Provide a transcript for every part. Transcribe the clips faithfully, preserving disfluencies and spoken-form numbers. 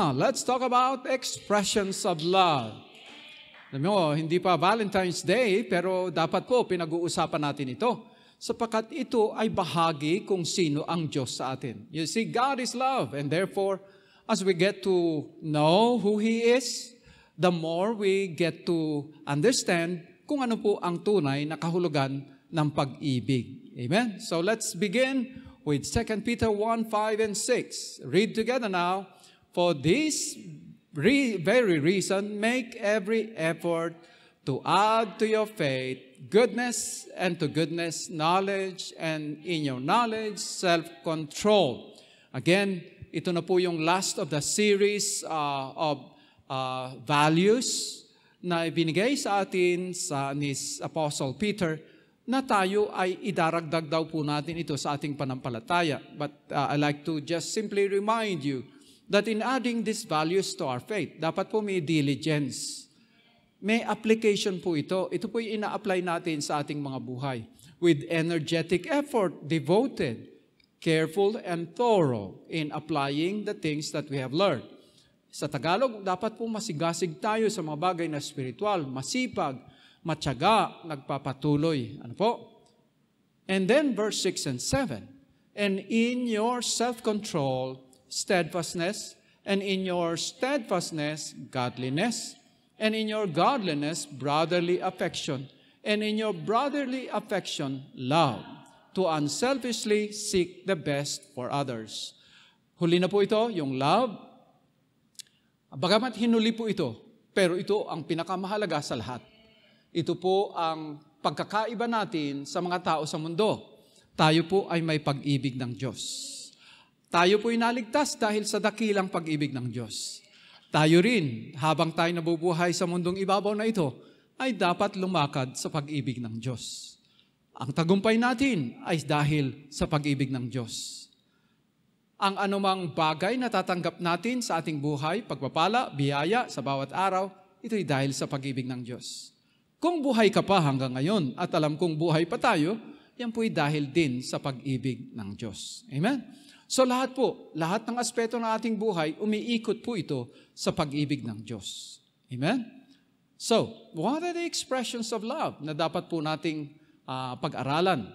Now, let's talk about expressions of love. Alam mo, hindi pa Valentine's Day, pero dapat po pinag-uusapan natin ito. Sapagkat ito ay bahagi kung sino ang Diyos sa atin. You see, God is love, and therefore, as we get to know who He is, the more we get to understand kung ano po ang tunay na kahulugan ng pag-ibig. Amen? So let's begin with Second Peter one, five, and six. Read together now. For this re- very reason, make every effort to add to your faith goodness, and to goodness, knowledge, and in your knowledge, self-control. Again, ito na po yung last of the series uh, of uh, values na ibinigay sa atin sa ni Apostle Peter na tayo ay idaragdag daw po natin ito sa ating panampalataya. But uh, I like to just simply remind you that in adding these values to our faith, dapat po may diligence. May application po ito. Ito po yung ina-apply natin sa ating mga buhay. With energetic effort, devoted, careful, and thorough in applying the things that we have learned. Sa Tagalog, dapat po masigasig tayo sa mga bagay na spiritual, masipag, matyaga, nagpapatuloy. Ano po? And then verse six and seven. And in your self-control, steadfastness, and in your steadfastness, godliness, and in your godliness, brotherly affection, and in your brotherly affection, love, to unselfishly seek the best for others. Huli na po ito, yung love. Bagamat hinuli po ito, pero ito ang pinakamahalaga sa lahat. Ito po ang pagkakaiba natin sa mga tao sa mundo. Tayo po ay may pag-ibig ng Diyos. Tayo po ay naligtas dahil sa dakilang pag-ibig ng Diyos. Tayo rin, habang tayo nabubuhay sa mundong ibabaw na ito, ay dapat lumakad sa pag-ibig ng Diyos. Ang tagumpay natin ay dahil sa pag-ibig ng Diyos. Ang anumang bagay na tatanggap natin sa ating buhay, pagpapala, biyaya sa bawat araw, ito ay dahil sa pag-ibig ng Diyos. Kung buhay ka pa hanggang ngayon at alam kong buhay pa tayo, yan po ay dahil din sa pag-ibig ng Diyos. Amen? So lahat po, lahat ng aspeto ng ating buhay, umiikot po ito sa pag-ibig ng Diyos. Amen? So, what are the expressions of love na dapat po nating uh, pag-aralan?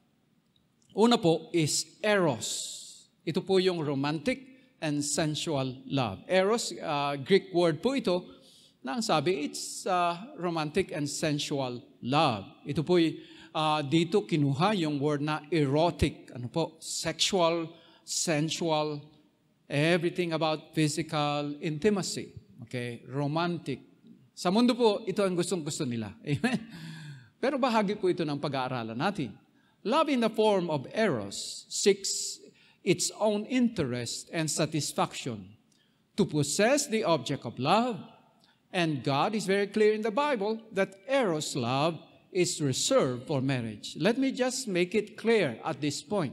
Una po is eros. Ito po yung romantic and sensual love. Eros, uh, Greek word po ito, na ang sabi, it's uh, romantic and sensual love. Ito po, uh, dito kinuha yung word na erotic, ano po, sexual, sensual, everything about physical intimacy. Okay, romantic. Sa mundo po, ito ang gustong-gusto nila. Amen? Pero bahagi po ito ng pag-aaralan natin. Love in the form of eros seeks its own interest and satisfaction to possess the object of love. And God is very clear in the Bible that eros love is reserved for marriage. Let me just make it clear at this point.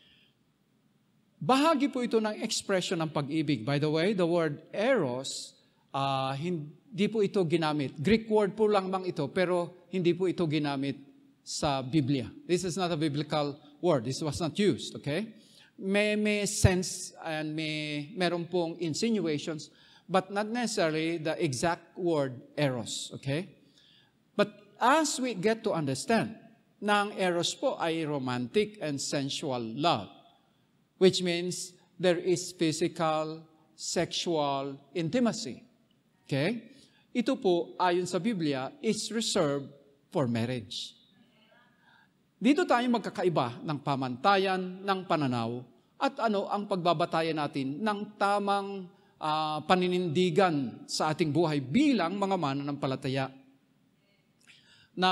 Bahagi po ito ng expression ng pag-ibig. By the way, the word eros, uh, hindi po ito ginamit. Greek word po lang bang ito, pero hindi po ito ginamit sa Biblia. This is not a biblical word. This was not used, okay? May, may sense and may meron pong insinuations, but not necessarily the exact word eros, okay? But as we get to understand na ang eros po ay romantic and sensual love, which means there is physical, sexual intimacy, okay? Ito po, ayon sa Biblia, is reserved for marriage. Dito tayo magkakaiba ng pamantayan, ng pananaw, at ano ang pagbabatayan natin ng tamang Uh, paninindigan sa ating buhay bilang mga mananampalataya. Na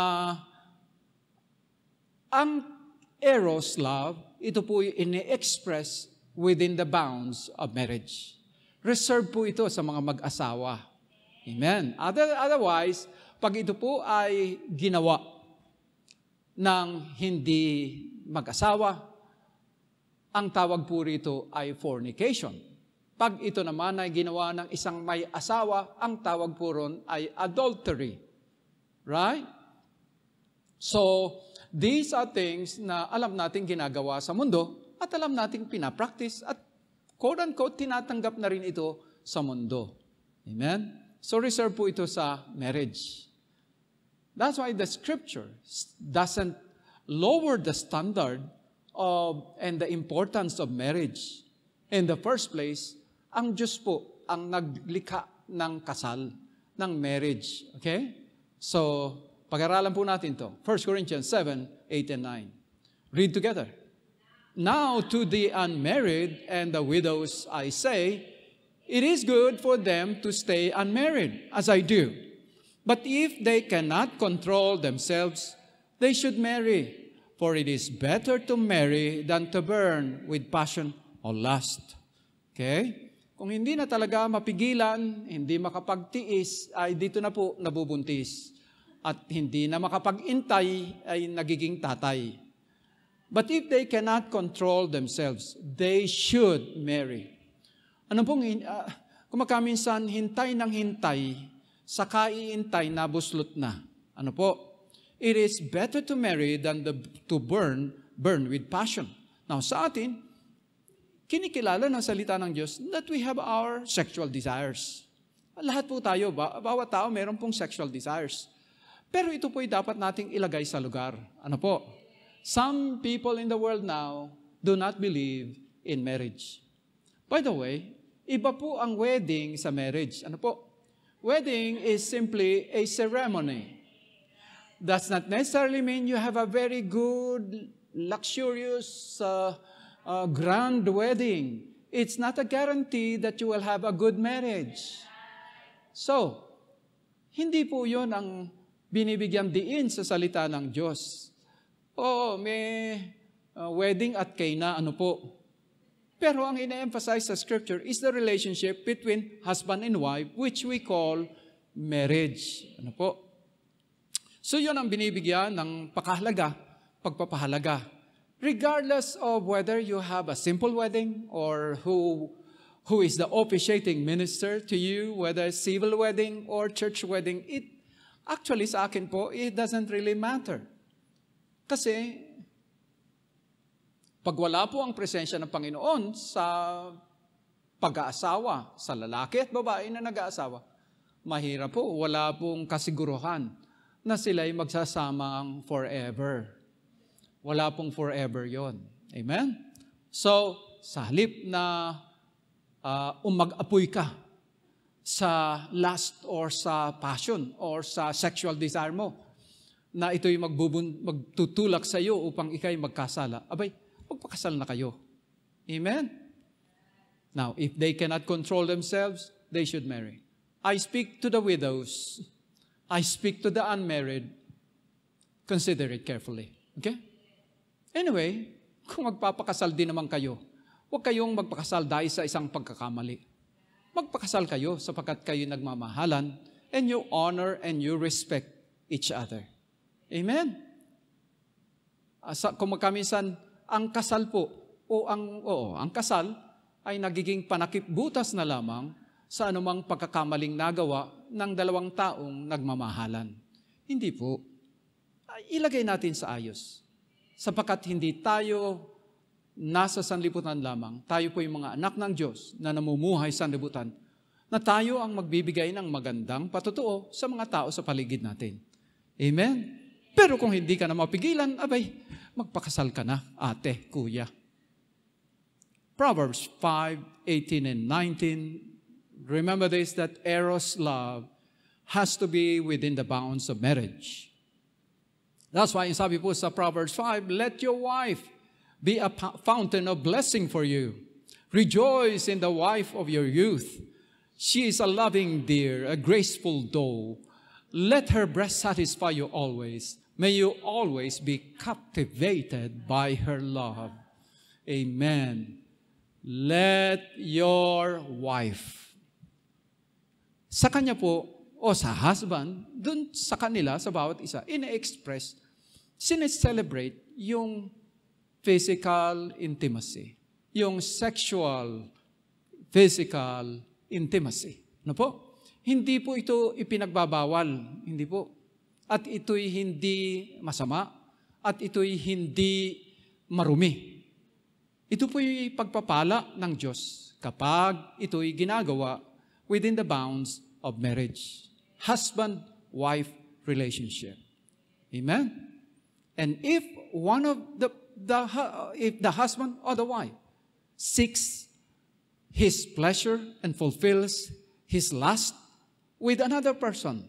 ang eros love, ito po ini-express within the bounds of marriage. Reserved po ito sa mga mag-asawa. Amen. Other, otherwise, pag ito po ay ginawa ng hindi mag-asawa, ang tawag po rito ay fornication. Pag ito naman ay ginawa ng isang may asawa, ang tawag po ron ay adultery. Right? So, these are things na alam natin ginagawa sa mundo at alam natin pinapractice at quote-unquote tinatanggap na rin ito sa mundo. Amen? So reserve po ito sa marriage. That's why the Scripture doesn't lower the standard of and the importance of marriage. In the first place, ang Diyos po ang naglikha ng kasal, ng marriage. Okay? So, pag-aralan po natin to. First Corinthians seven, eight, and nine. Read together. Now to the unmarried and the widows I say, it is good for them to stay unmarried, as I do. But if they cannot control themselves, they should marry. For it is better to marry than to burn with passion or lust. Okay? Kung hindi na talaga mapigilan, hindi makapagtiis, ay dito na po nabubuntis. At hindi na makapag-intay, ay nagiging tatay. But if they cannot control themselves, they should marry. Ano pong, uh, kumakaminsan, hintay ng hintay, saka iintay na buslot na. Ano po? It is better to marry than the, to burn, burn with passion. Now, sa atin, kinikilala ng salita ng Diyos that we have our sexual desires. Lahat po tayo, bawat tao meron pong sexual desires. Pero ito po'y dapat nating ilagay sa lugar. Ano po? Some people in the world now do not believe in marriage. By the way, iba po ang wedding sa marriage. Ano po? Wedding is simply a ceremony. Does not necessarily mean you have a very good, luxurious, uh, uh, grand wedding. It's not a guarantee that you will have a good marriage. So, hindi po yun ang binibigyan diin sa salita ng Diyos. Oo, may uh, wedding at Cana, ano po. Pero ang ina-emphasize sa Scripture is the relationship between husband and wife, which we call marriage. Ano po? So yun ang binibigyan ng pakahalaga, pagpapahalaga. Regardless of whether you have a simple wedding or who, who is the officiating minister to you, whether civil wedding or church wedding, it actually sa akin po, it doesn't really matter. Kasi pag wala po ang presensya ng Panginoon sa pag-aasawa, sa lalaki at babae na nag-aasawa, mahirap po, wala pong kasiguruhan na sila'y magsasamang forever. Wala pong forever yon. Amen? So, sa halip na uh, umag-apoy ka sa lust or sa passion or sa sexual desire mo, na ito'y magbubun, magtutulak sa iyo upang ikay magkasala, abay, magpakasal na kayo. Amen? Now, if they cannot control themselves, they should marry. I speak to the widows. I speak to the unmarried. Consider it carefully. Okay? Anyway, kung magpapakasal din naman kayo, huwag kayong magpakasal dahil sa isang pagkakamali. Magpakasal kayo sapagkat kayo nagmamahalan and you honor and you respect each other. Amen? Asa, kung magkaminsan, ang kasal po, o ang, oo, ang kasal ay nagiging panakipbutas na lamang sa anumang pagkakamaling nagawa ng dalawang taong nagmamahalan. Hindi po. Ilagay natin sa ayos. Sapagkat hindi tayo nasa sanlibutan lamang. Tayo po yung mga anak ng Diyos na namumuhay sa sanlibutan, na tayo ang magbibigay ng magandang patutuo sa mga tao sa paligid natin. Amen? Pero kung hindi ka na mapigilan, abay, magpakasal ka na, ate, kuya. Proverbs five, eighteen and nineteen. Remember this, that eros love has to be within the bounds of marriage. That's why sabi po sa Proverbs five, let your wife be a fountain of blessing for you. Rejoice in the wife of your youth. She is a loving deer, a graceful doe. Let her breast satisfy you always. May you always be captivated by her love. Amen. Let your wife. Sa kanya po, o sa husband, dun sa kanila, sa bawat isa, ina-express, sineselebrate yung physical intimacy, yung sexual, physical intimacy. Ano po? Hindi po ito ipinagbabawal. Hindi po. At ito'y hindi masama. At ito'y hindi marumi. Ito po'y pagpapala ng Diyos kapag ito'y ginagawa within the bounds of marriage. Husband-wife relationship. Amen? And if one of the, the if the husband or the wife seeks his pleasure and fulfills his lust with another person,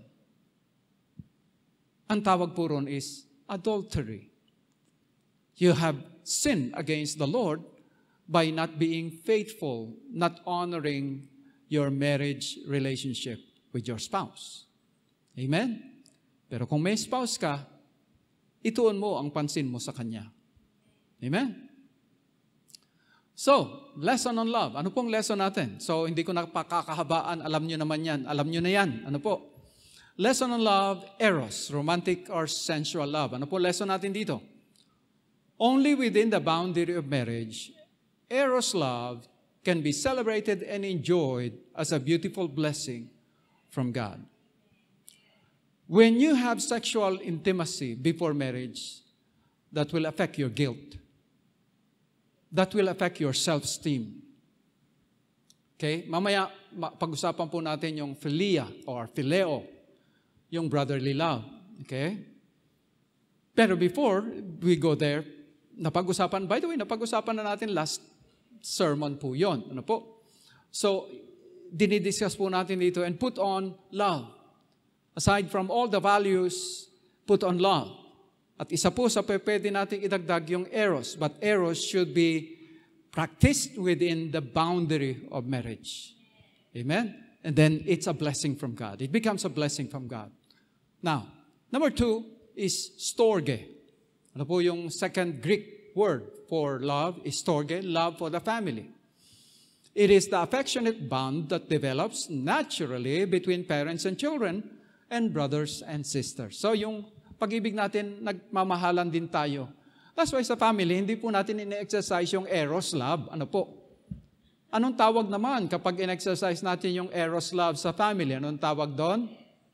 ang tawag po ron is adultery. You have sinned against the Lord by not being faithful, not honoring your marriage relationship with your spouse. Amen? Pero kung may spouse ka, ituon mo ang pansin mo sa kanya. Amen? So, lesson on love. Ano pong lesson natin? So, hindi ko na pakakahabaan. Alam nyo naman yan. Alam nyo na yan. Ano po? Lesson on love, eros, romantic or sensual love. Ano po lesson natin dito? Only within the boundary of marriage, eros love can be celebrated and enjoyed as a beautiful blessing from God. When you have sexual intimacy before marriage, that will affect your guilt. That will affect your self-esteem. Okay? Mamaya, pag-usapan po natin yung philia or phileo, yung brotherly love. Okay? Pero before we go there, napag-usapan, by the way, napag-usapan na natin last sermon po yon. Ano po? So, dinidiscuss po natin dito and put on love. Aside from all the values, put on love. At isa po sa pwede natin idagdag yung eros. But eros should be practiced within the boundary of marriage. Amen? And then it's a blessing from God. It becomes a blessing from God. Now, number two is storge. Ano po yung second Greek word for love is storge, love for the family. It is the affectionate bond that develops naturally between parents and children and brothers and sisters. So yung pag-ibig natin, nagmamahalan din tayo. That's why sa family, hindi po natin ine-exercise yung eros love. Ano po? Anong tawag naman kapag in-exercise natin yung eros love sa family? Anong tawag doon?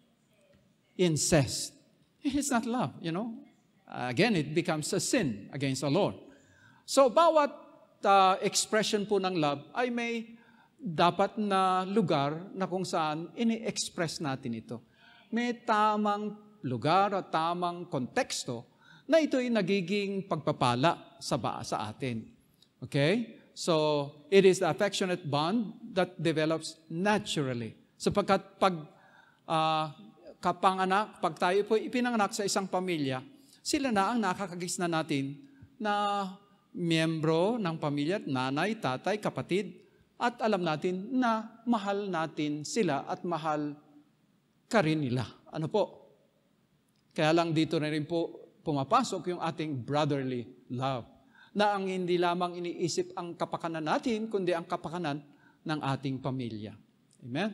Incest. It's not love, you know. Uh, again, it becomes a sin against the Lord. So, bawat uh, expression po ng love ay may dapat na lugar na kung saan ini-express natin ito. May tamang lugar at tamang konteksto na ito'y nagiging pagpapala sa ba sa atin. Okay? So, it is the affectionate bond that develops naturally. Sapagkat pag uh, kapanganak, pag tayo po ipinanganak sa isang pamilya, sila na ang nakakagis na natin na miyembro ng pamilya, nanay, tatay, kapatid, at alam natin na mahal natin sila at mahal ka rin nila. Ano po? Kaya lang dito na rin po pumapasok yung ating brotherly love, na ang hindi lamang iniisip ang kapakanan natin, kundi ang kapakanan ng ating pamilya. Amen?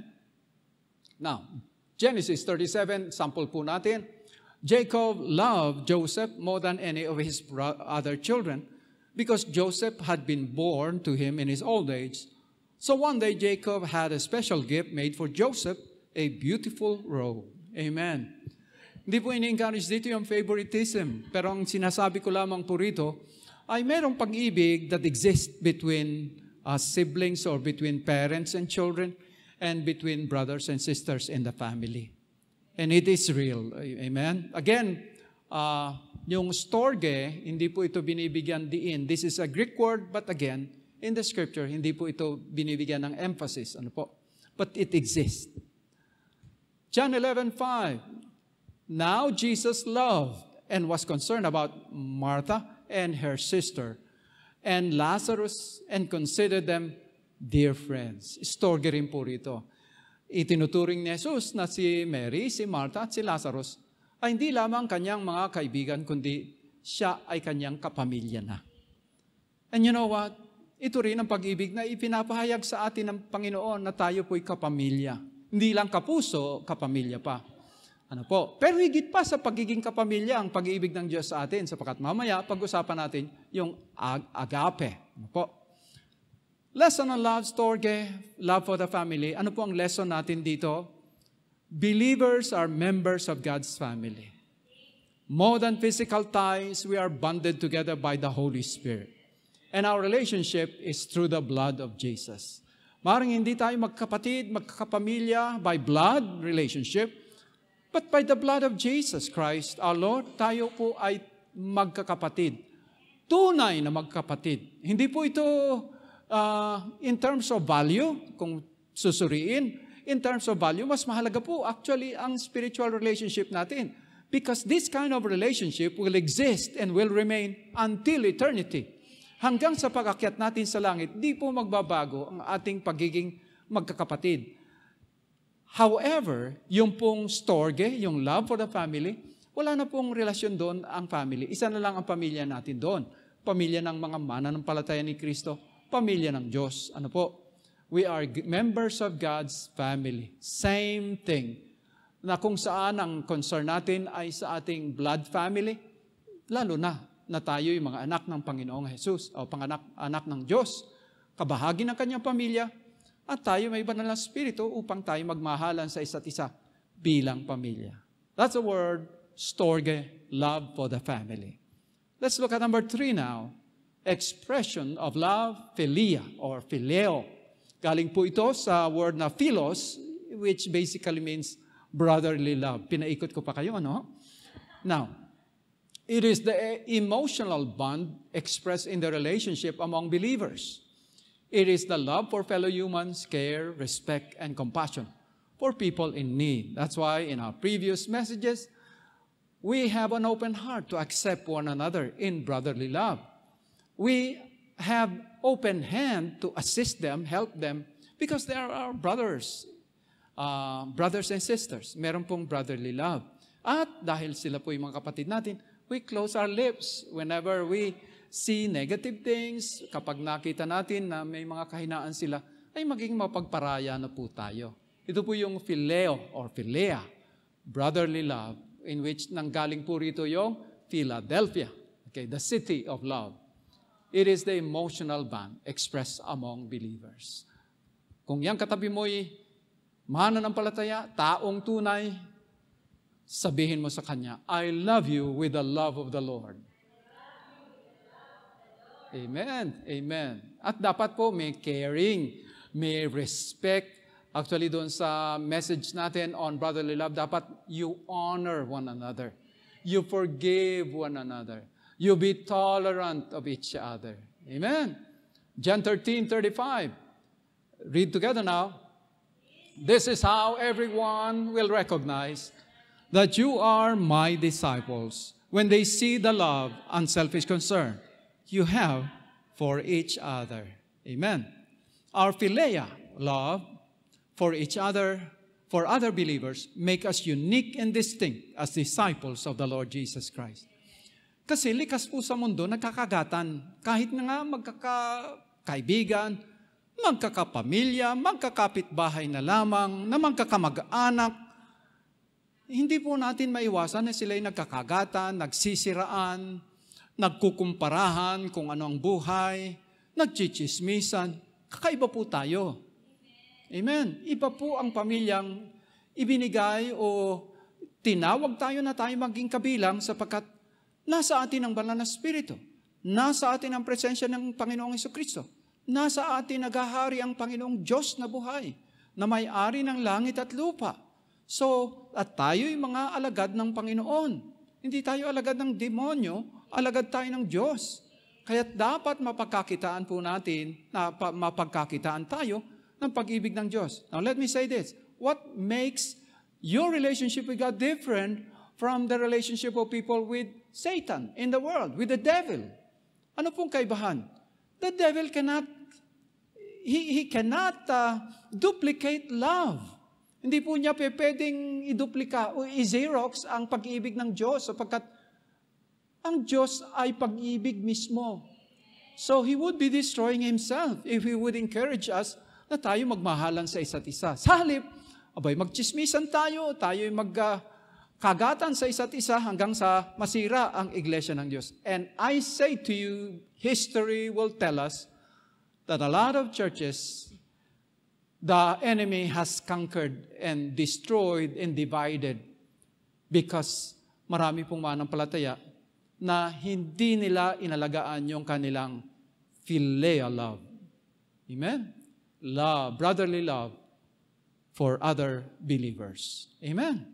Now, Genesis thirty-seven, sample po natin. Jacob loved Joseph more than any of his other children because Joseph had been born to him in his old age. So one day, Jacob had a special gift made for Joseph, a beautiful robe. Amen. Hindi po ini-encourage dito yung favoritism, pero ang sinasabi ko lamang po rito ay merong pag-ibig that exists between uh, siblings or between parents and children and between brothers and sisters in the family. And it is real. Amen? Again, uh, yung storge, hindi po ito binibigyan diin. This is a Greek word, but again, in the scripture, hindi po ito binibigyan ng emphasis. Ano po? But it exists. John eleven five. Now Jesus loved and was concerned about Martha and her sister and Lazarus and considered them dear friends. Storge rin po rito. Itinuturing ni Jesus na si Mary, si Martha at si Lazarus ay hindi lamang kanyang mga kaibigan, kundi siya ay kanyang kapamilya na. And you know what? Ito rin ang pag-ibig na ipinapahayag sa atin ng Panginoon na tayo po'y kapamilya. Hindi lang kapuso, kapamilya pa. Ano po? Pero higit pa sa pagiging kapamilya ang pag-ibig ng Diyos sa atin, sapagkat mamaya pag-usapan natin yung ag- agape. Ano po? Lesson on love, storge, love for the family. Ano po ang lesson natin dito? Believers are members of God's family. More than physical ties, we are bonded together by the Holy Spirit. And our relationship is through the blood of Jesus. Maring hindi tayo magkapatid, magkakapamilya by blood relationship, but by the blood of Jesus Christ, our Lord, tayo po ay magkakapatid. Tunay na magkapatid. Hindi po ito uh, in terms of value, kung susuriin. In terms of value, mas mahalaga po actually ang spiritual relationship natin. Because this kind of relationship will exist and will remain until eternity. Hanggang sa pag-akyat natin sa langit, di po magbabago ang ating pagiging magkakapatid. However, yung pong storge, yung love for the family, wala na pong relasyon doon ang family. Isa na lang ang pamilya natin doon. Pamilya ng mga mananampalataya ni Kristo, pamilya ng Diyos. Ano po? We are members of God's family. Same thing. Na kung saan ang concern natin ay sa ating blood family, lalo na na tayo yung mga anak ng Panginoong Jesus o panganak anak ng Diyos, kabahagi ng kanyang pamilya, at tayo may banal na spirito upang tayo magmahalan sa isa't isa bilang pamilya. That's the word, storge, love for the family. Let's look at number three now. Expression of love, philia or phileo. Galing po ito sa word na philos, which basically means brotherly love. Pinaikot ko pa kayo, ano? Now, it is the emotional bond expressed in the relationship among believers. It is the love for fellow humans, care, respect, and compassion for people in need. That's why in our previous messages, we have an open heart to accept one another in brotherly love. We have open hand to assist them, help them, because they are our brothers, uh, brothers and sisters. Meron pong brotherly love. At dahil sila po yung mga kapatid natin, we close our lips whenever we see negative things. Kapag nakita natin na may mga kahinaan sila, ay maging mapagparaya na po tayo. Ito po yung phileo or philea, brotherly love, in which nanggaling po rito yung Philadelphia, okay, the city of love. It is the emotional bond expressed among believers. Kung yung katabi mo'y mananampalataya, taong tunay, sabihin mo sa kanya, I love you with the love of the Lord. Amen. Amen. At dapat po may caring, may respect. Actually, doon sa message natin on brotherly love, dapat you honor one another. You forgive one another. You be tolerant of each other. Amen. John thirteen thirty-five. Read together now. This is how everyone will recognize that you are my disciples when they see the love, unselfish concern you have for each other. Amen. Our philia, love for each other, for other believers, make us unique and distinct as disciples of the Lord Jesus Christ. Kasi likas po sa mundo, nagkakagatan. Kahit na nga magkakaibigan, magkakapamilya, magkakapitbahay na lamang, na magkakamag-anak, hindi po natin maiwasan na sila'y nagkakagatan, nagsisiraan, nagkukumparahan kung ano ang buhay, nagchichismisan. Kakaiba po tayo. Amen. Iba po ang pamilyang ibinigay o tinawag tayo na tayo maging kabilang sapagkat nasa atin ang banal na Espiritu. Nasa atin ang presensya ng Panginoong Jesucristo. Nasa atin naghahari ang Panginoong Diyos na buhay, na may-ari ng langit at lupa. So, at tayo'y mga alagad ng Panginoon. Hindi tayo alagad ng demonyo, alagad tayo ng Diyos. Kaya dapat mapagkakitaan po natin, na mapagkakitaan tayo ng pag-ibig ng Diyos. Now, let me say this. What makes your relationship with God different from the relationship of people with Satan in the world, with the devil? Ano pong kaibahan? The devil cannot, he, he cannot uh, duplicate love. Hindi po niya pwedeng iduplika o i-xerox ang pag-ibig ng Diyos sapagkat ang Diyos ay pag-ibig mismo. So He would be destroying Himself if He would encourage us na tayo magmahalan sa isa't isa. Sa halip, abay, magchismisan tayo, tayo'y magkagatan sa isa't isa hanggang sa masira ang iglesia ng Diyos. And I say to you, history will tell us that a lot of churches, the enemy has conquered and destroyed and divided because marami pong manampalataya na hindi nila inalagaan yung kanilang philia love. Amen? love, brotherly love for other believers. Amen.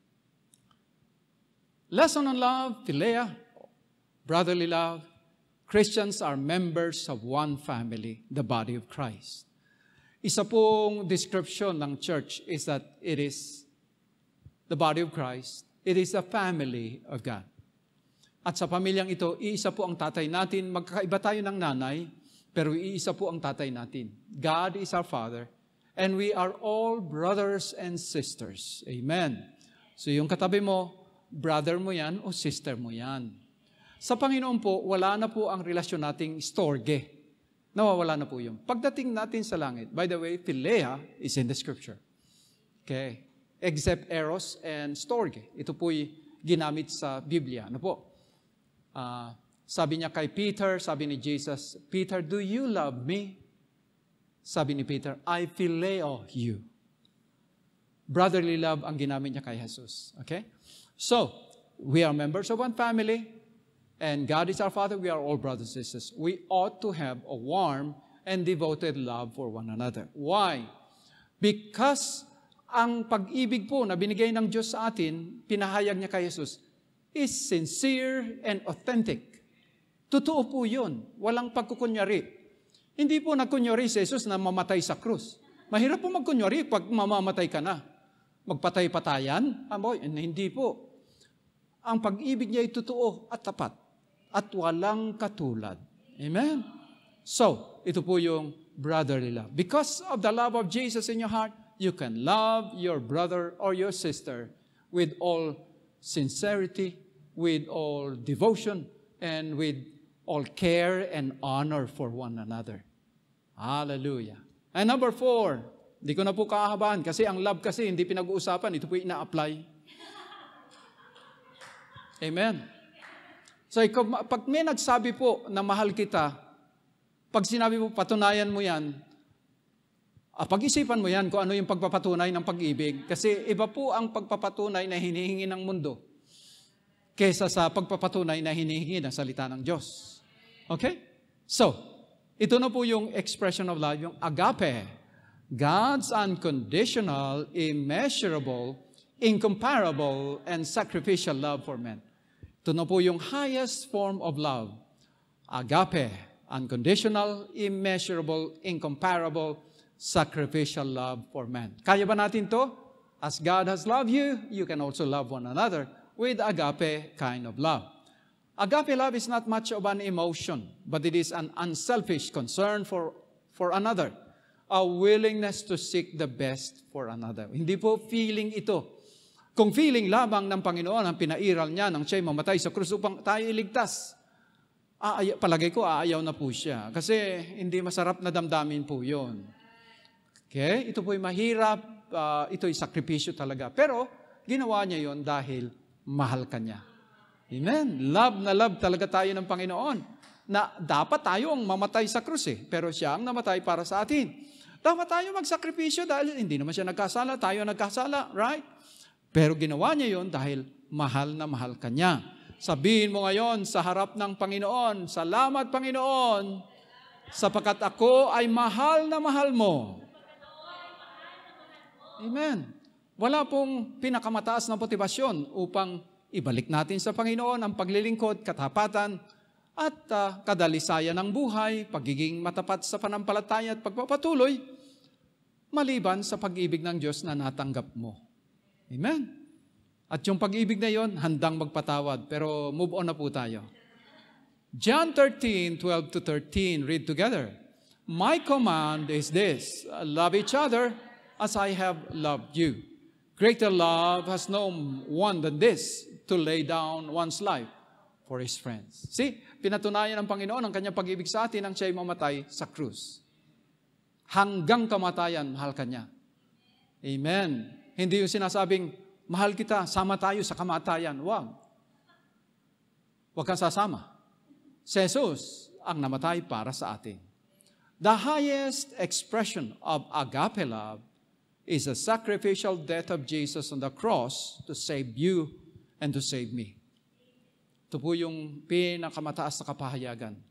Lesson on love, Philia, brotherly love. Christians are members of one family, the body of Christ. Isa pong description ng church is that it is the body of Christ. It is a family of God. At sa pamilyang ito, iisa po ang tatay natin. Magkakaiba tayo ng nanay, pero iisa po ang tatay natin. God is our Father, and we are all brothers and sisters. Amen. So yung katabi mo, brother mo yan o sister mo yan. Sa Panginoon po, wala na po ang relasyon nating storge. Nawawala na po yun. Pagdating natin sa langit, by the way, Philia is in the Scripture. Okay. Except eros and storge. Ito po'y ginamit sa Biblia. Ano po? Uh, sabi niya kay Peter, sabi ni Jesus, Peter, do you love me? Sabi ni Peter, I phileo you. Brotherly love ang ginamit niya kay Jesus. Okay? So, we are members of one family, and God is our Father. We are all brothers and sisters. We ought to have a warm and devoted love for one another. Why? Because ang pag-ibig po na binigay ng Diyos sa atin, pinahayag niya kay Jesus, is sincere and authentic. Totoo po yun. Walang pagkukunyari. Hindi po nagkunyari si Jesus na mamatay sa krus. Mahirap po magkunyari pag mamamatay ka na. Magpatay-patayan? Aboy, hindi po. Ang pag-ibig niya ay totoo at tapat at walang katulad. Amen? So, ito po yung brotherly love. Because of the love of Jesus in your heart, you can love your brother or your sister with all sincerity, with all devotion, and with all care and honor for one another. Hallelujah. And number four, hindi ko na po kahabahan kasi ang love kasi hindi pinag-uusapan, ito po ina-apply. Amen. So, pag may nagsabi po na mahal kita, pag sinabi mo, patunayan mo yan, ah, pag-isipan mo yan kung ano yung pagpapatunay ng pag-ibig. Kasi iba po ang pagpapatunay na hinihingi ng mundo kesa sa pagpapatunay na hinihingi ng salita ng Diyos. Okay? So, ito na po yung expression of love, yung agape. God's unconditional, immeasurable, incomparable, and sacrificial love for men. Ito na po yung highest form of love. Agape, unconditional, immeasurable, incomparable, sacrificial love for men. Kaya ba natin to? As God has loved you, you can also love one another with agape kind of love. Agape love is not much of an emotion, but it is an unselfish concern for, for another. A willingness to seek the best for another. Hindi po feeling ito. Kung feeling lamang ng Panginoon ang pinairal niya nang siya'y mamatay sa krus upang tayo iligtas, aaya, palagay ko aayaw na po siya. Kasi hindi masarap na damdamin po yun. Okay? Ito po'y mahirap, uh, ito'y sakripisyo talaga. Pero ginawa niya yon dahil mahal ka niya. Amen. Love na love talaga tayo ng Panginoon. Na dapat tayo ang mamatay sa krus eh. Pero siya ang namatay para sa atin. Dapat tayo magsakripisyo dahil hindi naman siya nagkasala. Tayo nagkasala. Right? Pero ginawa niya yon dahil mahal na mahal ka niya. Sabihin mo ngayon sa harap ng Panginoon, salamat Panginoon, sapagkat ako ay mahal na mahal mo. Amen. Wala pong pinakamataas na motibasyon upang ibalik natin sa Panginoon ang paglilingkod, katapatan, at uh, kadalisayan ng buhay, pagiging matapat sa panampalataya at pagpapatuloy, maliban sa pag-ibig ng Diyos na natanggap mo. Amen? At yung pag-ibig na yon, handang magpatawad. Pero move on na po tayo. John thirteen, twelve to thirteen, read together. My command is this, love each other as I have loved you. Greater love has no one than this, to lay down one's life for his friends. See, pinatunayan ng Panginoon ang kanyang pag-ibig sa atin nang siya'y mamatay sa krus. Hanggang kamatayan, mahal ka niya. Amen. Hindi yung sinasabing, mahal kita, sama tayo sa kamatayan. Wag. Huwag kang sasama. Si Jesus ang namatay para sa atin. The highest expression of agape love is the sacrificial death of Jesus on the cross to save you and to save me. Ito po yung pinakamataas na kapahayagan.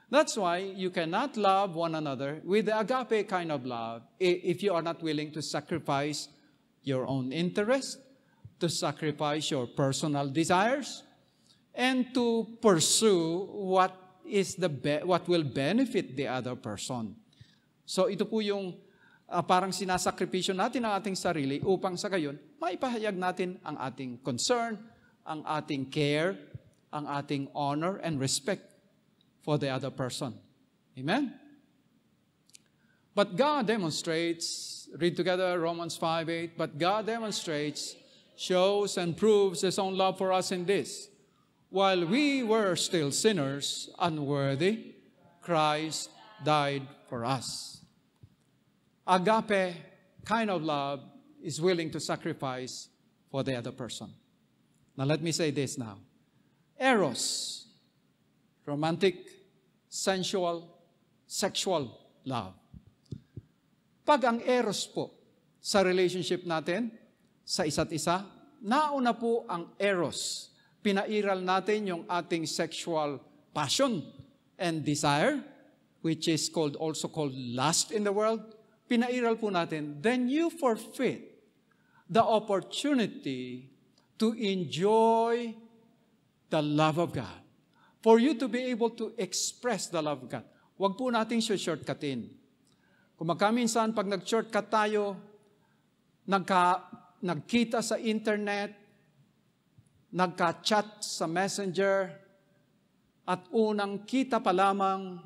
That's why you cannot love one another with the agape kind of love if you are not willing to sacrifice your own interest, to sacrifice your personal desires, and to pursue what is the be- what will benefit the other person. So ito po yung uh, parang sinasakripisyo natin ang ating sarili upang sa gayon maipahayag natin ang ating concern, ang ating care, ang ating honor and respect for the other person. Amen? But God demonstrates, read together Romans five eight, but God demonstrates, shows, and proves His own love for us in this. While we were still sinners, unworthy, Christ died for us. Agape kind of love is willing to sacrifice for the other person. Now let me say this now. Eros, romantic, sensual, sexual love. Pag ang eros po sa relationship natin, sa isa't isa, nauna po ang eros. Pinairal natin yung ating sexual passion and desire, which is called also called lust in the world. Pinairal po natin, then you forfeit the opportunity to enjoy the love of God. For you to be able to express the love of God. Huwag po nating shortcutin. Kung magkaminsan, pag nag-shortcut tayo, nagka, nagkita sa internet, nagka-chat sa messenger, at unang kita pa lamang,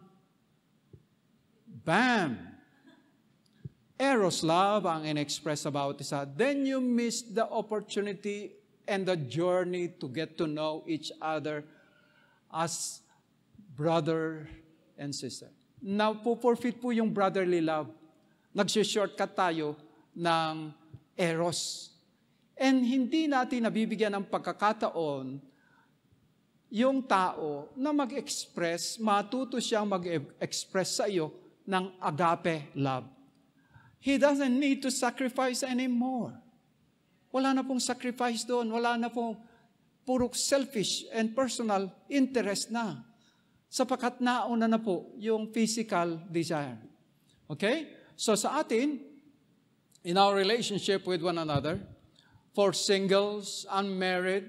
bam! Eros love ang in-express about isa. Then you miss the opportunity and the journey to get to know each other as brother and sister. Now, po forfeit po yung brotherly love. Nag-shortcut tayo ng eros. And hindi natin nabibigyan ng pagkakataon yung tao na mag-express, matuto siyang mag-express sa iyo ng agape love. He doesn't need to sacrifice anymore. Wala na pong sacrifice doon. Wala na pong puro selfish and personal interest na. Sapagkat nauna na po yung physical desire. Okay? So sa atin, in our relationship with one another, for singles, unmarried,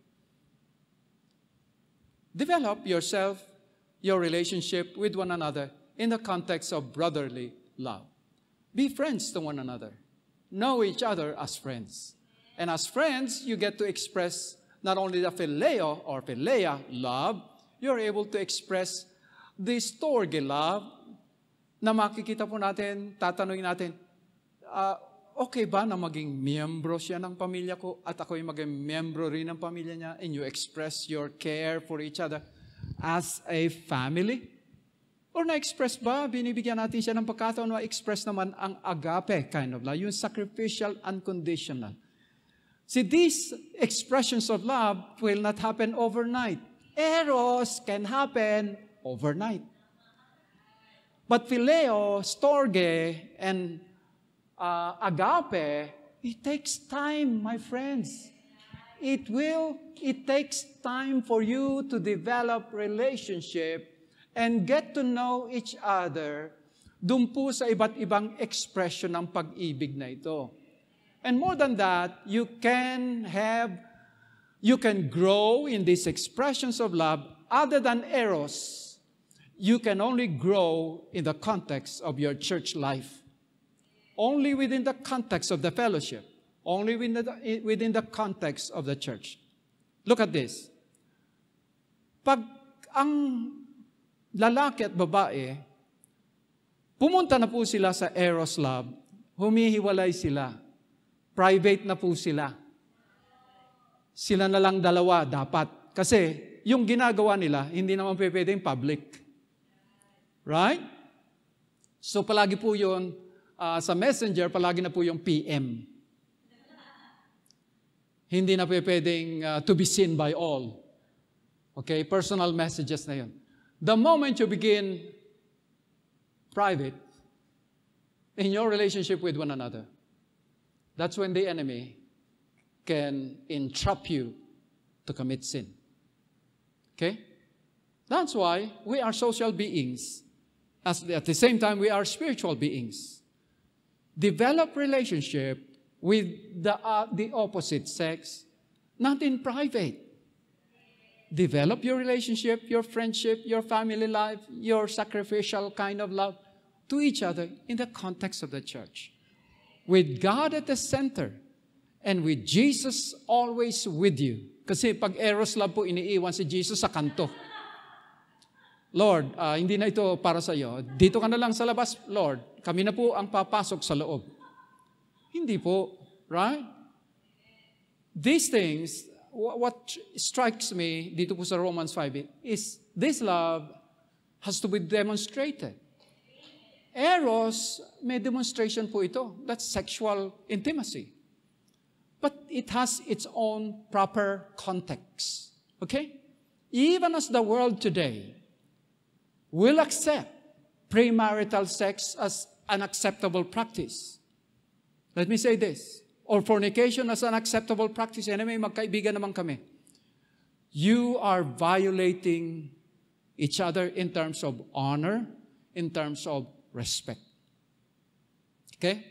develop yourself, your relationship with one another in the context of brotherly love. Be friends to one another. Know each other as friends. And as friends, you get to express not only the phileo or philia love, you're able to express the storge love na makikita po natin, tatanungin natin, uh, okay ba na maging miyembro siya ng pamilya ko at ako'y maging miyembro rin ng pamilya niya, and you express your care for each other as a family? Or na-express ba, binibigyan natin siya ng pagkataon na express naman ang agape kind of love, yung sacrificial, unconditional. See, these expressions of love will not happen overnight. Eros can happen overnight. But phileo, storge, and uh, agape, it takes time, my friends. It will, it takes time for you to develop relationship and get to know each other dun po sa iba't ibang expression ng pag-ibig na ito. And more than that, you can have, you can grow in these expressions of love other than eros. You can only grow in the context of your church life. Only within the context of the fellowship. Only within the, within the context of the church. Look at this. Pag ang lalaki at babae, pumunta na po sila sa eros love, humihiwalay sila. Private na po sila. Sila na lang dalawa dapat. Kasi yung ginagawa nila, hindi naman pwedeng public. Right? So palagi po yun, uh, sa messenger, palagi na po yung P M. Hindi na pwedeng uh, to be seen by all. Okay? Personal messages na yun. The moment you begin private in your relationship with one another, that's when the enemy can entrap you to commit sin. Okay? That's why we are social beings. As, at the same time, we are spiritual beings. Develop relationship with the, uh, the opposite sex, not in private. Develop your relationship, your friendship, your family life, your sacrificial kind of love to each other in the context of the church. With God at the center and with Jesus always with you. Kasi pag eros love po, iniiwan si Jesus sa kanto. Lord, uh, hindi na ito para sa iyo. Dito ka na lang sa labas, Lord. Kami na po ang papasok sa loob. Hindi po, right? These things, what strikes me dito po sa Romans five is this love has to be demonstrated. Eros, may demonstration po ito. That's sexual intimacy. But it has its own proper context. Okay? Even as the world today will accept premarital sex as an acceptable practice. Let me say this. Or fornication as an acceptable practice. Yan may magkaibigan naman kami. You are violating each other in terms of honor, in terms of respect. Okay?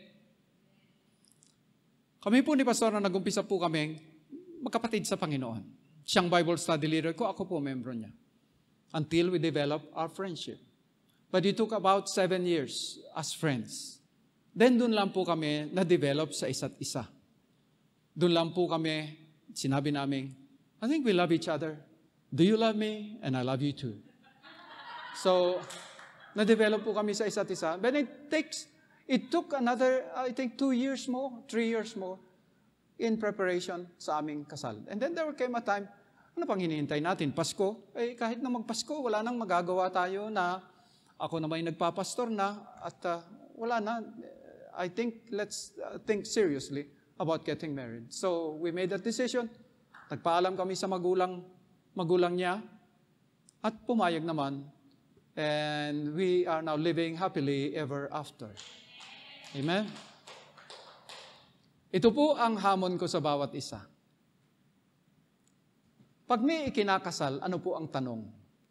Kami po ni Pastor na nag-umpisa po kami magkapatid sa Panginoon. Siyang Bible study leader ko, ako po membro niya. Until we develop our friendship. But it took about seven years as friends. Then doon lang po kami na-develop sa isa't isa. Doon lang po kami, sinabi namin, I think we love each other. Do you love me? And I love you too. So, na-develop po kami sa isa't isa. But it takes, it took another, I think, two years more, three years more in preparation sa aming kasal. And then there came a time, ano pang hinihintay natin? Pasko? Eh, kahit na magpasko, wala nang magagawa tayo na ako na may nagpapastor na at uh, wala na. I think let's uh, think seriously about getting married. So we made that decision. Nagpaalam kami sa magulang, magulang niya at pumayag naman. And we are now living happily ever after. Amen? Ito po ang hamon ko sa bawat isa. Pag may ikinakasal, ano po ang tanong?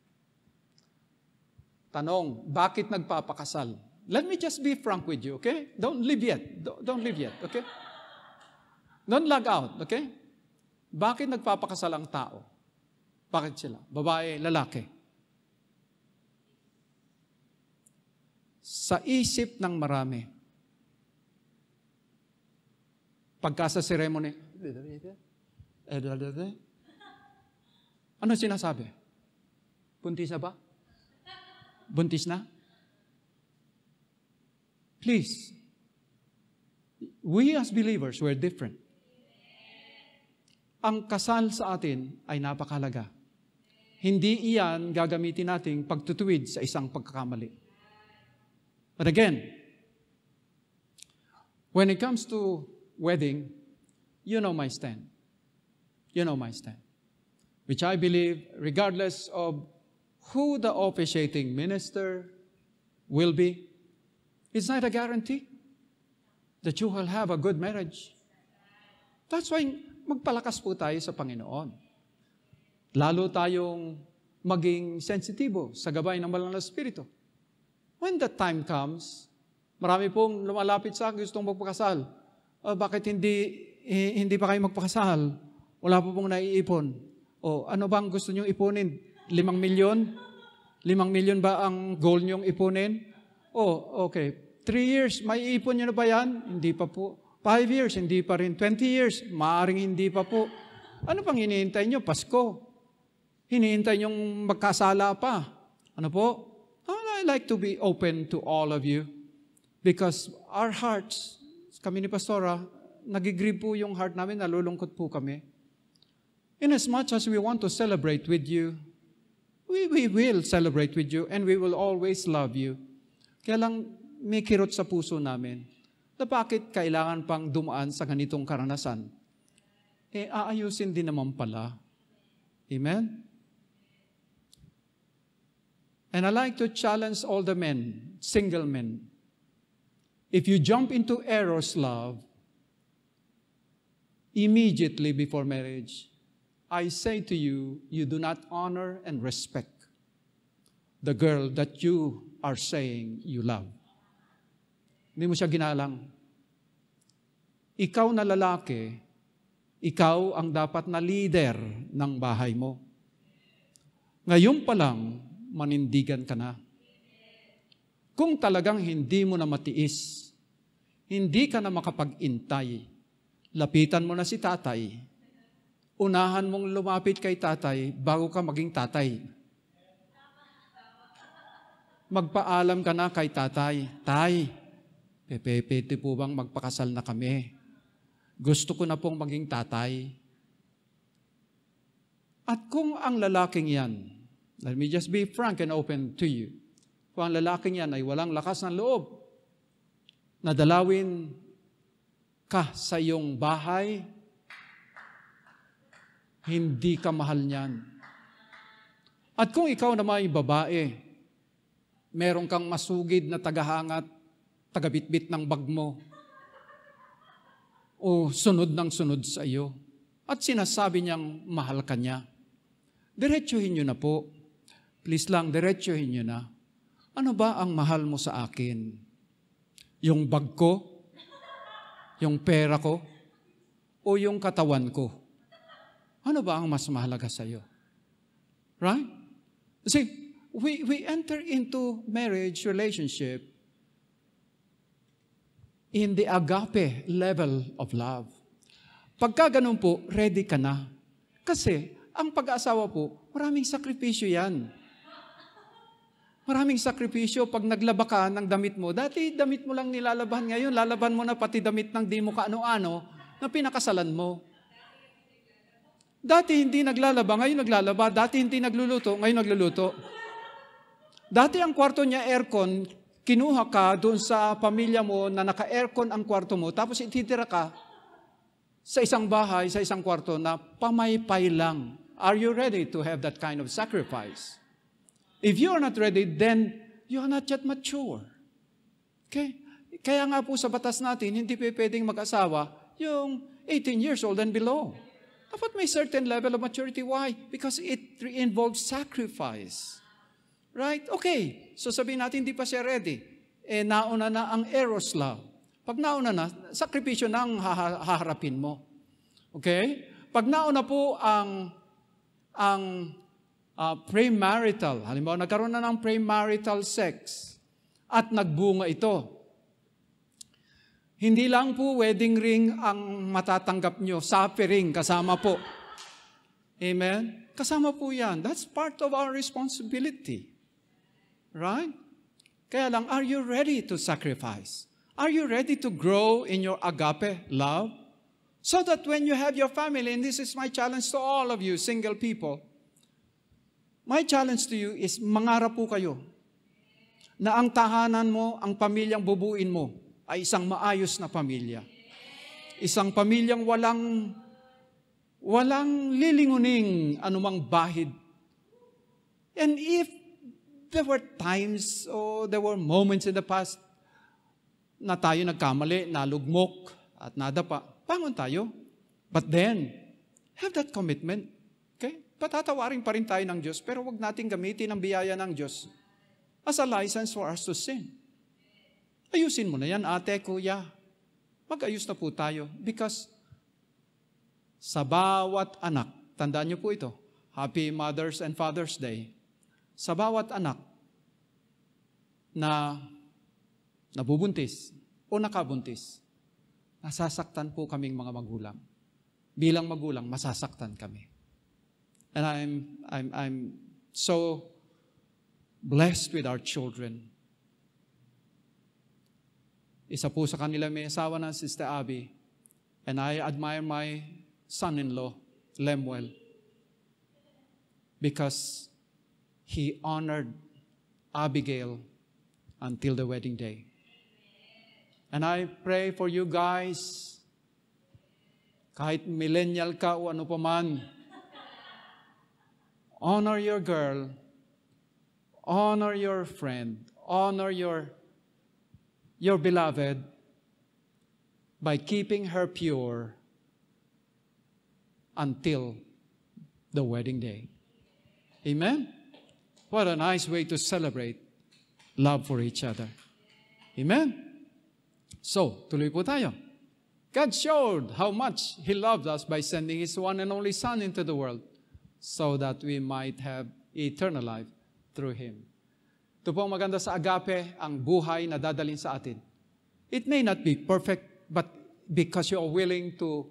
Tanong, bakit nagpapakasal? Let me just be frank with you, okay? Don't leave yet. Don't, don't leave yet, okay? Don't lag out, okay? Bakit nagpapakasal ang tao? Bakit sila? Babae, lalaki. Sa isip ng marami, pagka sa ceremony, ano sinasabi? Buntis na ba? Buntis na? Please, we as believers, we're different. Ang kasal sa atin ay napakahalaga. Hindi iyan gagamitin nating pagtutuwid sa isang pagkakamali. But again, when it comes to wedding, you know my stand. You know my stand. Which I believe, regardless of who the officiating minister will be, it's not a guarantee that you will have a good marriage. That's why magpalakas po tayo sa Panginoon. Lalo tayong maging sensitibo sa gabay ng Banal na Espiritu. When that time comes, marami pong lumalapit sa akin, gustong magpakasal. Oh, bakit hindi eh, hindi pa kayo magpakasal? Wala po pong naiipon. O ano bang gusto nyong ipunin? Limang milyon? Limang milyon ba ang goal nyong ipunin? Oh, okay. Three years, may ipon nyo na ba yan? Hindi pa po. Five years, hindi pa rin. Twenty years, maaaring hindi pa po. Ano pang hinihintay nyo? Pasko. Hinihintay nyong magkasala pa. Ano po? I like to be open to all of you because our hearts, kami ni Pastora, nagigrieve po yung heart namin, nalulungkot po kami. In as much as we want to celebrate with you, we, we will celebrate with you and we will always love you. Kaya lang may kirot sa puso namin na bakit kailangan pang dumaan sa ganitong karanasan? Eh, aayusin din naman pala. Amen? And I like to challenge all the men, single men. If you jump into eros love immediately before marriage, I say to you, you do not honor and respect the girl that you are saying you love. Hindi mo siya ginalang. Ikaw na lalaki, ikaw ang dapat na leader ng bahay mo. Ngayon pa lang, manindigan ka na. Kung talagang hindi mo na matiis, hindi ka na makapag-intay, lapitan mo na si tatay, unahan mong lumapit kay tatay bago ka maging tatay. Magpaalam ka na kay tatay, Tay, pepepete po bang magpakasal na kami? Gusto ko na pong maging tatay. At kung ang lalaking yan, let me just be frank and open to you, kung ang lalaking yan ay walang lakas ng loob, na dalawin ka sa iyong bahay, hindi ka mahal niyan. At kung ikaw naman ay babae, meron kang masugid na tagahangat, tagabitbit ng bag mo, o sunod ng sunod sa iyo, at sinasabi niyang mahal ka niya, diretsuhin niyo na po. Please lang, diretsuhin niyo na. Ano ba ang mahal mo sa akin? Yung bag ko? Yung pera ko? O yung katawan ko? Ano ba ang mas mahalaga sa iyo? Right? See, we, we enter into marriage relationship in the agape level of love. Pagka ganun po, ready ka na. Kasi, ang pag-aasawa po, maraming sakripisyo yan. Maraming sakripisyo pag naglaba ka ng damit mo. Dati, damit mo lang nilalaban. Ngayon, lalaban mo na pati damit ng di mo kaano-ano na pinakasalan mo. Dati hindi naglalaba, ngayon naglalaba. Dati hindi nagluluto, ngayon nagluluto. Dati ang kwarto niya aircon, kinuha ka doon sa pamilya mo na naka-aircon ang kwarto mo, tapos ititira ka sa isang bahay, sa isang kwarto na pamaypay lang. Are you ready to have that kind of sacrifice? If you are not ready, then you are not yet mature. Okay? Kaya nga po sa batas natin, hindi pa pwedeng mag-asawa yung eighteen years old and below. Dapat may certain level of maturity. Why? Because it involves sacrifice. Right? Okay. So sabihin natin, hindi pa siya ready. Eh, nauna na ang eros love. Pag nauna na, sakripisyo na ang haharapin mo. Okay? Pag nauna po ang, ang uh, premarital, halimbawa nagkaroon na ng premarital sex, at nagbunga ito, hindi lang po wedding ring ang matatanggap nyo, suffering kasama po. Amen? Kasama po yan. That's part of our responsibility. Right? Kaya lang, are you ready to sacrifice? Are you ready to grow in your agape love? So that when you have your family, and this is my challenge to all of you, single people, my challenge to you is mangarap po kayo na ang tahanan mo, ang pamilyang bubuin mo, ay isang maayos na pamilya. Isang pamilyang walang, walang lilinguning anumang bahid. And if there were times or there were moments in the past na tayo nagkamali, nalugmok at nadapa, bangon tayo. But then, have that commitment. Okay? Patatawarin pa rin tayo ng Diyos, pero wag nating gamitin ang biyaya ng Diyos as a license for us to sin. Ayusin mo na yan, ate, kuya. Mag-ayos na po tayo. Because sa bawat anak, tandaan niyo po ito, Happy Mother's and Father's Day, sa bawat anak na nabubuntis o nakabuntis, nasasaktan po kaming mga magulang. Bilang magulang, masasaktan kami. And I'm, I'm, I'm so blessed with our children. Isa po sa kanila may asawa na Sister Abby, and I admire my son-in-law, Lemuel, because he honored Abigail until the wedding day. And I pray for you guys, kahit millennial ka o ano pa man, honor your girl, honor your friend, honor your your beloved by keeping her pure until the wedding day. Amen? What a nice way to celebrate love for each other. Amen? So, tuloy po tayo. God showed how much He loved us by sending His one and only Son into the world so that we might have eternal life through Him. Ito po ang maganda sa agape, ang buhay na dadalhin sa atin. It may not be perfect, but because you are willing to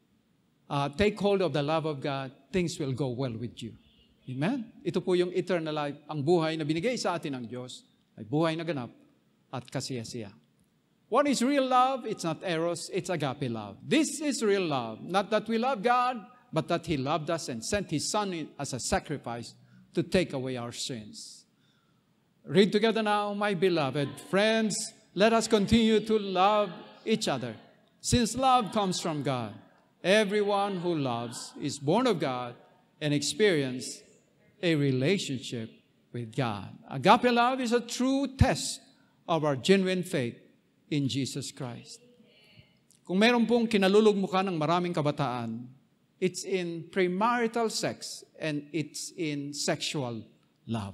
uh, take hold of the love of God, things will go well with you. Amen? Ito po yung eternal life, ang buhay na binigay sa atin ng Diyos, ay buhay na ganap at kasiyasiya. What is real love? It's not eros, it's agape love. This is real love. Not that we love God, but that He loved us and sent His Son in as a sacrifice to take away our sins. Read together now, my beloved friends, let us continue to love each other, since love comes from God. Everyone who loves is born of God and experiences a relationship with God. Agape love is a true test of our genuine faith in Jesus Christ. Kung meron pong kinalulugmukan ng maraming kabataan, it's in premarital sex and it's in sexual love.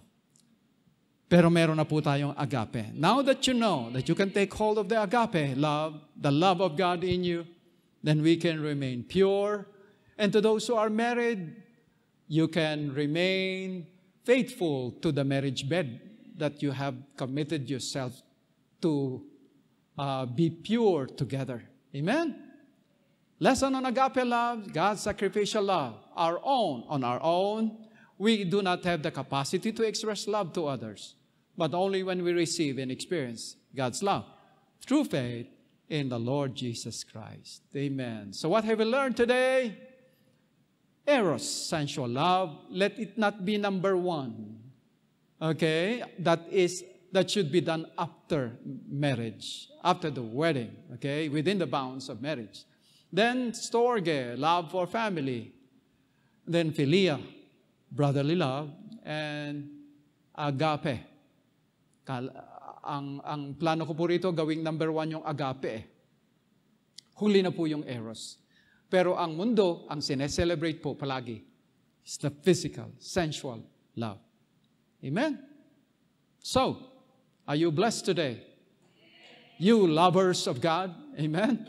Pero meron na po tayong agape. Now that you know that you can take hold of the agape love, the love of God in you, then we can remain pure. And to those who are married, you can remain faithful to the marriage bed that you have committed yourself to uh, be pure together. Amen? Lesson on agape love, God's sacrificial love. Our own, on our own, we do not have the capacity to express love to others, but only when we receive and experience God's love through faith in the Lord Jesus Christ. Amen. So what have we learned today? Eros, sensual love, let it not be number one. Okay? That is, that should be done after marriage, after the wedding, okay? Within the bounds of marriage. Then, storge, love for family. Then, philia, brotherly love. And agape. Kal ang, ang plano ko po rito, gawing number one yung agape. Huli na po yung eros. Pero ang mundo, ang sineselebrate po palagi, is the physical, sensual love. Amen? So, are you blessed today? You lovers of God? Amen?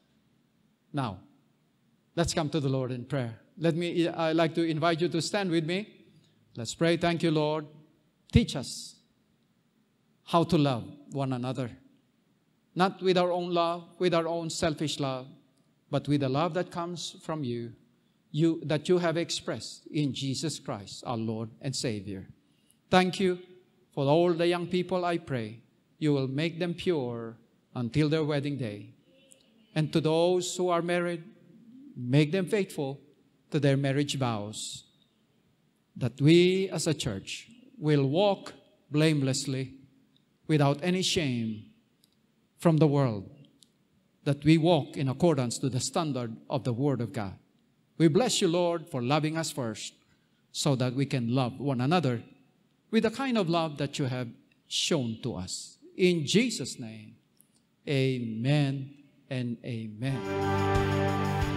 Now, let's come to the Lord in prayer. Let me, I'd like to invite you to stand with me. Let's pray. Thank you, Lord. Teach us how to love one another. Not with our own love, with our own selfish love, but with the love that comes from you, you that you have expressed in Jesus Christ, our Lord and Savior. Thank you for all the young people, I pray. You will make them pure until their wedding day. And to those who are married, make them faithful to their marriage vows. That we as a church will walk blamelessly, without any shame from the world, that we walk in accordance to the standard of the Word of God. We bless you, Lord, for loving us first, so that we can love one another with the kind of love that you have shown to us. In Jesus' name, amen and amen.